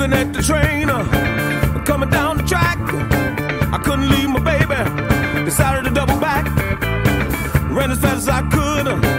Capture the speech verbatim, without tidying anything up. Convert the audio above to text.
looking at the train uh, coming down the track. I couldn't leave my baby, decided to double back. Ran as fast as I could. Uh,